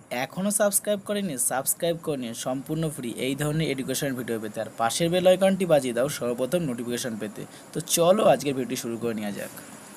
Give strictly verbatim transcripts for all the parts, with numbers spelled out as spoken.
এখনও সাবস্ক্রাইব করেনি সাবস্ক্রাইব করে নিন, সম্পূর্ণ ফ্রি এই ধরনের এডুকেশন ভিডিও পেতে। আর পাশের বেল আইকনটি বাজিয়ে দাও সর্বপ্রথম নোটিফিকেশন পেতে। তো চলো আজকের ভিডিওটি শুরু করে নেওয়া যাক।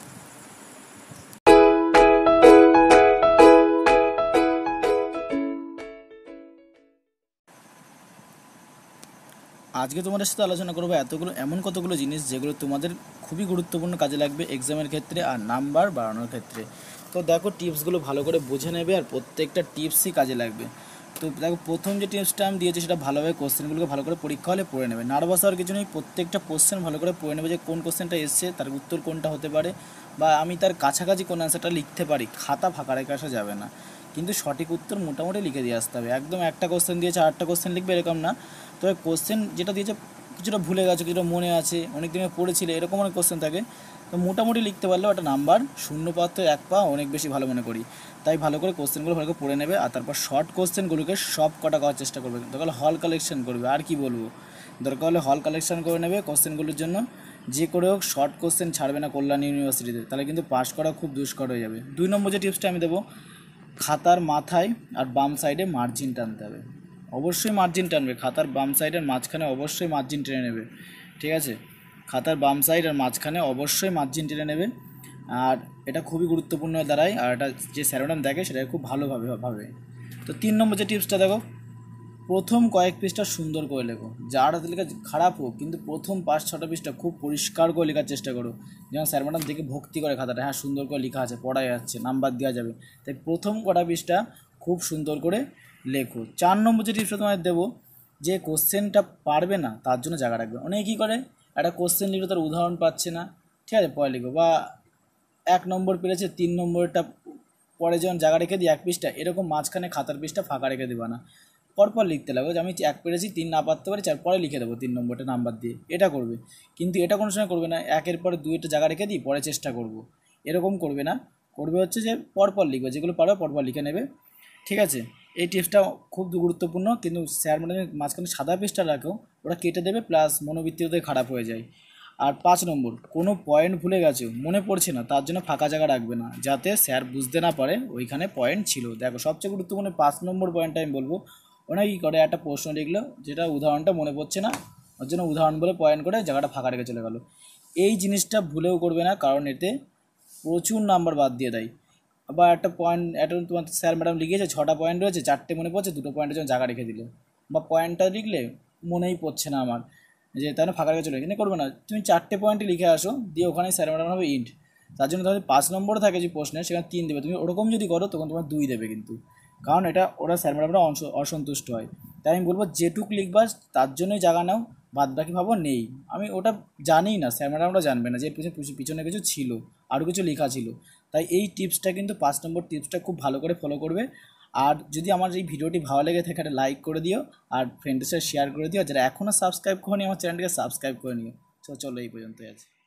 আজকে তোমাদের সাথে আলোচনা করবো এতগুলো এমন কতগুলো জিনিস যেগুলো তোমাদের খুবই গুরুত্বপূর্ণ কাজে লাগবে এক্সামের ক্ষেত্রে আর নাম্বার বাড়ানোর ক্ষেত্রে। তো দেখো টিপসগুলো ভালো করে বুঝে নেবে আর প্রত্যেকটা টিপসই কাজে লাগবে। তো দেখো প্রথম যে টিপসটা আমি দিয়েছি সেটা ভালোভাবে কোশ্চেনগুলোকে ভালো করে পরীক্ষা হলে পড়ে নেবে, নার্ভাস হওয়ার কিছু নেই। প্রত্যেকটা কোশ্চেন ভালো করে পড়ে নেবে যে কোন কোশ্চেনটা এসছে, তার উত্তর কোনটা হতে পারে, বা আমি তার কাছাকাছি কোন অ্যান্সারটা লিখতে পারি। খাতা ফাঁকা রেখে আসা যাবে না, কিন্তু সঠিক উত্তর মোটামুটি লিখে দিয়ে আসতে হবে। একদম একটা কোশ্চেন দিয়েছে আটটা কোশ্চেন লিখবে এরকম না। তবে কোশ্চেন যেটা দিয়েছে কিছুটা ভুলে গেছো, কিছুটা মনে আছে, অনেক দিনে পড়েছিলে, এরকম অনেক কোশ্চেন থাকে। তো মোটামুটি লিখতে পারলেও একটা নাম্বার শূন্য পাওয়ার তো এক পা অনেক বেশি ভালো মনে করি। তাই ভালো করে কোশ্চেনগুলো ভালো করে পড়ে নেবে আর তারপর শর্ট কোশ্চেনগুলোকে সব কটা করার চেষ্টা করবে। দরকার হলে হল কালেকশন করবে, আর কি বলবো, দরকার হলে হল কালেকশন করে নেবে কোশ্চেনগুলোর জন্য। যে করে হোক শর্ট কোশ্চেন ছাড়বে না কল্যাণ ইউনিভার্সিটিতে, তাহলে কিন্তু পাস করা খুব দুষ্কর হয়ে যাবে। দুই নম্বর যে টিপসটা আমি দেবো, খাতার মাথায় আর বাম সাইডে মার্জিন টানতে হবে। অবশ্যই মার্জিন টানবে, খাতার বাম সাইডের মাঝখানে অবশ্যই মার্জিন টেনে নেবে, ঠিক আছে? খাতার বাম সাইড আর মাঝখানে অবশ্যই মার্জিন টেনে নেবে। আর এটা খুবই গুরুত্বপূর্ণ দাঁড়ায়, আর এটা যে স্যার ম্যাডাম দেখে সেটা খুব ভালোভাবে ভাবে। তো তিন নম্বর যে টিপসটা দেখো, প্রথম কয়েক পৃষ্ঠা সুন্দর করে লেখো। যার হাতে লেখা খারাপ হোক, কিন্তু প্রথম পাঁচ ছটা পৃষ্ঠা খুব পরিষ্কার করে লেখার চেষ্টা করো, যেমন স্যার ম্যাডাম দেখে ভক্তি করে খাতাটা, হ্যাঁ সুন্দর করে লেখা আছে, পড়া যাচ্ছে, নাম্বার দেওয়া যাবে। তাই প্রথম কটা পৃষ্ঠা খুব সুন্দর করে লেখো। চার নম্বর যে টিপসটা তোমাদের দেবো, যে কোশ্চেনটা পারবে না তার জন্য জায়গা রাখবে। অনেকে কী করে, একটা কোশ্চেন লিখলে তার উদাহরণ পাচ্ছে না, ঠিক আছে, পরে লিখো, বা এক নম্বর পেরেছে তিন নম্বরটা পরে যখন জায়গা রেখে দিই এক পৃষ্ঠা, এরকম মাঝখানে খাতার পৃষ্ঠা ফাঁকা রেখে দেবা না, পরপর লিখতে লাগবে যে আমি এক পেরেছি তিন না পারতে পারি চার, পরে লিখে দেবো তিন নম্বরটা নাম্বার দিয়ে, এটা করবে। কিন্তু এটা কোনো সময় করবে না একের পরে দুইটা জায়গা রেখে দিই পরে চেষ্টা করব, এরকম করবে না। করবে হচ্ছে যে পরপর লিখবে, যেগুলো পারো পরপর লিখে নেবে, ঠিক আছে? এই টিপসটা খুব গুরুত্বপূর্ণ, কিন্তু স্যার মানে মাঝখানে সাদা পৃষ্ঠা রাখো, ওরা কেটে দেবে, প্লাস মনোবৃত্তিতে খারাপ হয়ে যায়। আর পাঁচ নম্বর, কোনো পয়েন্ট ভুলে গেছো, মনে পড়ছে না, তার জন্য ফাঁকা জায়গা রাখবে না, যাতে স্যার বুঝতে না পারে ওইখানে পয়েন্ট ছিল। দেখো সবচেয়ে গুরুত্বপূর্ণ পাঁচ নম্বর পয়েন্টটা আমি বলবো। ওনারা কী করে, একটা প্রশ্ন লিখলো যেটা উদাহরণটা মনে পড়ছে না, ওর জন্য উদাহরণ বলে পয়েন্ট করে জায়গাটা ফাঁকা রেখে চলে গেলো। এই জিনিসটা ভুলেও করবে না, কারণ এতে প্রচুর নাম্বার বাদ দিয়ে দেয়। আবার একটা পয়েন্ট, একটা তোমার স্যার ম্যাডাম লিখেছে ছটা পয়েন্ট রয়েছে, চারটে মনে পড়ছে, দুটো পয়েন্টের জন্য জায়গা রেখে দিলে, বা পয়েন্টটা লিখলে মনেই পড়ছে না আমার, যে তাহলে ফাঁকা রেখে চলে এখানে করবে না। তুমি চারটে পয়েন্টে লিখে আসো, দিয়ে ওখানে স্যার ম্যাডাম হবে ইন্ট, তার জন্য তাহলে পাঁচ নম্বর থাকে যে প্রশ্নে, সেখানে তিন দেবে। তুমি ওরকম যদি করো তখন তোমার দুই দেবে, কিন্তু কারণ এটা ওরা স্যার ম্যাডামরা অসন্তুষ্ট হয়। তাই আমি বলবো যেটুক লিখবা তার জন্যই জায়গা নাও, বাদ বাকি ভাবো নেই। আমি ওটা জানি না, স্যার ম্যাডামরা জানবে না যে পিছনে কিছু ছিল, আরও কিছু লেখা ছিল। তাই এই টিপসটা কিন্তু পাঁচ নম্বর টিপসটা খুব ভালো করে ফলো করবে। আর যদি আমার এই ভিডিওটি ভালো লেগে থাকে একটা লাইক করে দিও, আর ফ্রেন্ডের সাথে শেয়ার করে দিও। যারা এখনও সাবস্ক্রাইব করেনি আমার চ্যানেলটিকে সাবস্ক্রাইব করে নিও। তো চলো এই পর্যন্তই আছে।